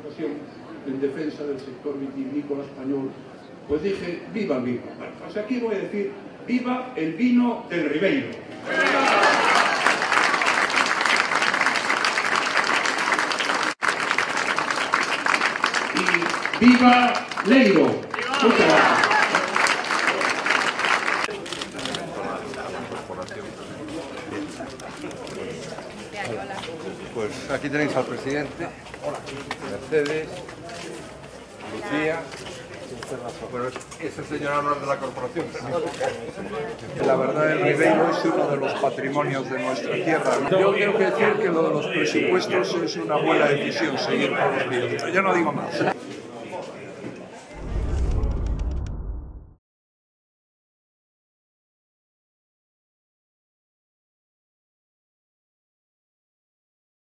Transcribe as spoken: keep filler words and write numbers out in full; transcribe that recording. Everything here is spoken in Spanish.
manifestación en defensa del sector vitivinícola español, pues dije, viva el vino. Bueno, pues aquí voy a decir, viva el vino del Ribeiro. Y viva Leiro. Muchas gracias. Pues aquí tenéis al presidente, Mercedes, Lucía, bueno, es el señor Álvarez de la corporación. La verdad, el Ribeiro es uno de los patrimonios de nuestra tierra. Yo tengo que decir que lo de los presupuestos es una buena decisión seguir con los ríos. Yo no digo más.